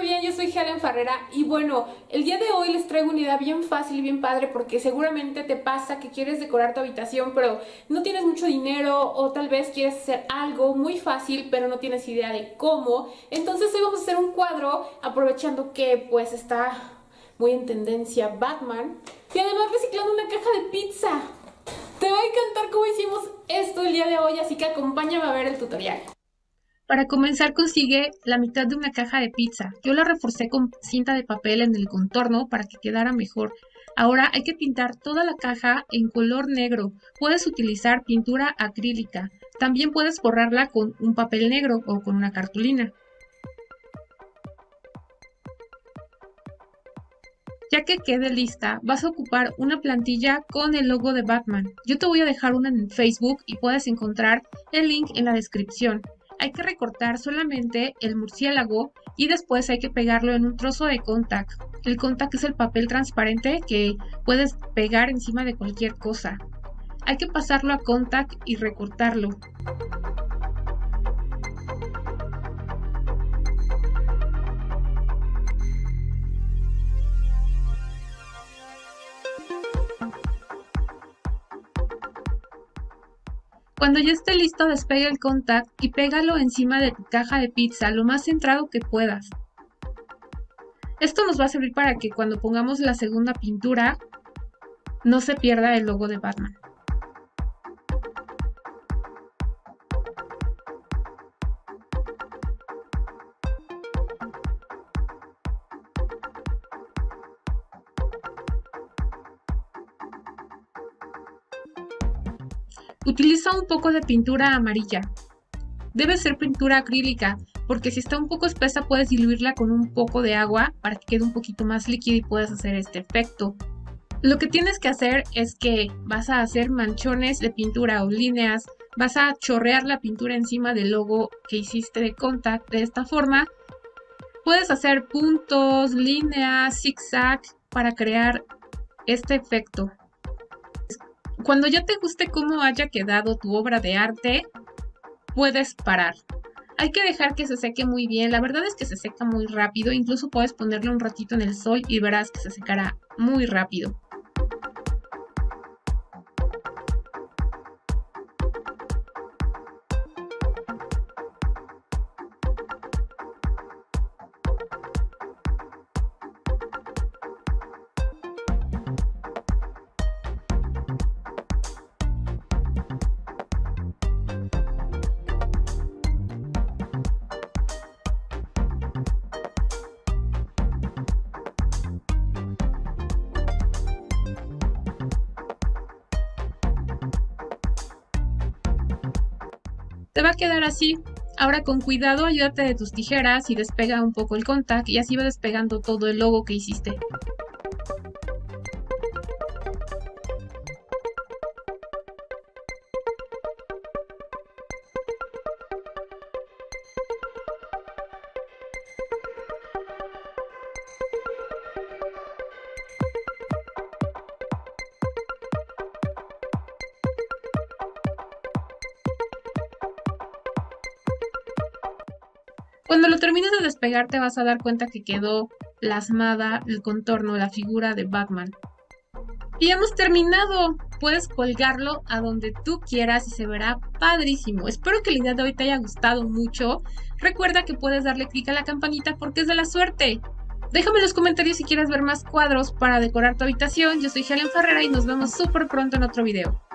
bien, yo soy Helen Farrera y bueno, el día de hoy les traigo una idea bien fácil y bien padre porque seguramente te pasa que quieres decorar tu habitación pero no tienes mucho dinero o tal vez quieres hacer algo muy fácil pero no tienes idea de cómo. Entonces hoy vamos a hacer un cuadro aprovechando que pues está muy en tendencia Batman y además reciclando una caja de pizza. Te va a encantar cómo hicimos esto el día de hoy, así que acompáñame a ver el tutorial. Para comenzar consigue la mitad de una caja de pizza. Yo la reforcé con cinta de papel en el contorno para que quedara mejor. Ahora hay que pintar toda la caja en color negro. Puedes utilizar pintura acrílica. También puedes forrarla con un papel negro o con una cartulina. Ya que quede lista, vas a ocupar una plantilla con el logo de Batman. Yo te voy a dejar una en Facebook y puedes encontrar el link en la descripción. Hay que recortar solamente el murciélago y después hay que pegarlo en un trozo de Contac. El Contac es el papel transparente que puedes pegar encima de cualquier cosa. Hay que pasarlo a Contac y recortarlo. Cuando ya esté listo, despega el Contac y pégalo encima de tu caja de pizza lo más centrado que puedas. Esto nos va a servir para que cuando pongamos la segunda pintura no se pierda el logo de Batman. Utiliza un poco de pintura amarilla. Debe ser pintura acrílica, porque si está un poco espesa puedes diluirla con un poco de agua para que quede un poquito más líquido y puedas hacer este efecto. Lo que tienes que hacer es que vas a hacer manchones de pintura o líneas, vas a chorrear la pintura encima del logo que hiciste de Contac de esta forma. Puedes hacer puntos, líneas, zigzag para crear este efecto. Cuando ya te guste cómo haya quedado tu obra de arte, puedes parar. Hay que dejar que se seque muy bien, la verdad es que se seca muy rápido, incluso puedes ponerlo un ratito en el sol y verás que se secará muy rápido. Te va a quedar así. Ahora con cuidado ayúdate de tus tijeras y despega un poco el Contac y así va despegando todo el logo que hiciste. Cuando lo termines de despegar te vas a dar cuenta que quedó plasmada el contorno, la figura de Batman. Y hemos terminado. Puedes colgarlo a donde tú quieras y se verá padrísimo. Espero que la idea de hoy te haya gustado mucho. Recuerda que puedes darle clic a la campanita porque es de la suerte. Déjame en los comentarios si quieres ver más cuadros para decorar tu habitación. Yo soy Helen Farrera y nos vemos súper pronto en otro video.